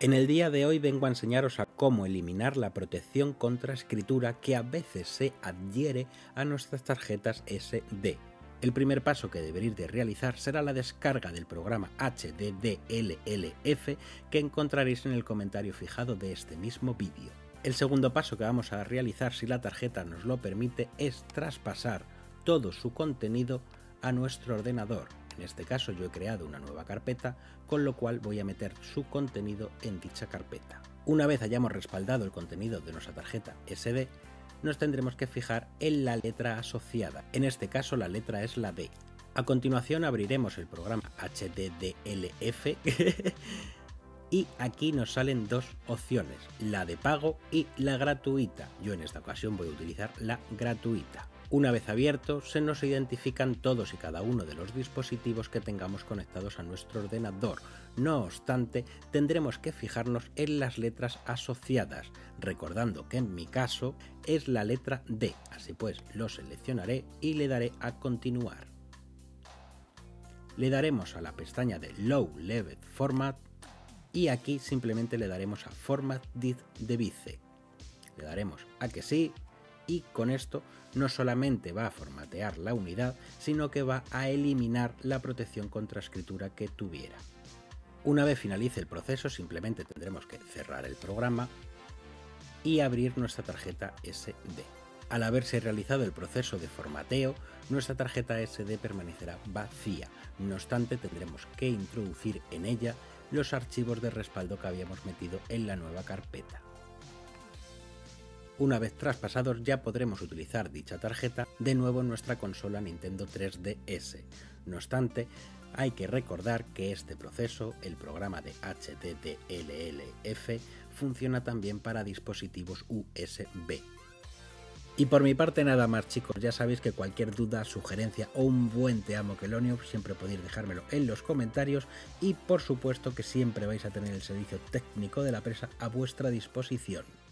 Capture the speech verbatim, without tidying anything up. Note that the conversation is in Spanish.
En el día de hoy vengo a enseñaros a cómo eliminar la protección contra escritura que a veces se adhiere a nuestras tarjetas ese de. El primer paso que deberéis de realizar será la descarga del programa H D D L L F que encontraréis en el comentario fijado de este mismo vídeo. El segundo paso que vamos a realizar, si la tarjeta nos lo permite, es traspasar todo su contenido a nuestro ordenador. En este caso yo he creado una nueva carpeta, con lo cual voy a meter su contenido en dicha carpeta. Una vez hayamos respaldado el contenido de nuestra tarjeta ese de, nos tendremos que fijar en la letra asociada. En este caso la letra es la D. A continuación abriremos el programa H D D L F y aquí nos salen dos opciones, la de pago y la gratuita. Yo en esta ocasión voy a utilizar la gratuita. Una vez abierto, se nos identifican todos y cada uno de los dispositivos que tengamos conectados a nuestro ordenador. No obstante, tendremos que fijarnos en las letras asociadas, recordando que en mi caso es la letra D. Así pues, lo seleccionaré y le daré a continuar. Le daremos a la pestaña de Low Level Format y aquí simplemente le daremos a Format This Device. Le daremos a que sí. Y con esto no solamente va a formatear la unidad, sino que va a eliminar la protección contra escritura que tuviera. Una vez finalice el proceso, simplemente tendremos que cerrar el programa y abrir nuestra tarjeta ese de. Al haberse realizado el proceso de formateo, nuestra tarjeta ese de permanecerá vacía. No obstante, tendremos que introducir en ella los archivos de respaldo que habíamos metido en la nueva carpeta. Una vez traspasados ya podremos utilizar dicha tarjeta de nuevo en nuestra consola Nintendo tres D S. No obstante, hay que recordar que este proceso, el programa de H D D L L F, funciona también para dispositivos U S B. Y por mi parte nada más, chicos, ya sabéis que cualquier duda, sugerencia o un buen te amo Quelonium siempre podéis dejármelo en los comentarios y por supuesto que siempre vais a tener el servicio técnico de la empresa a vuestra disposición.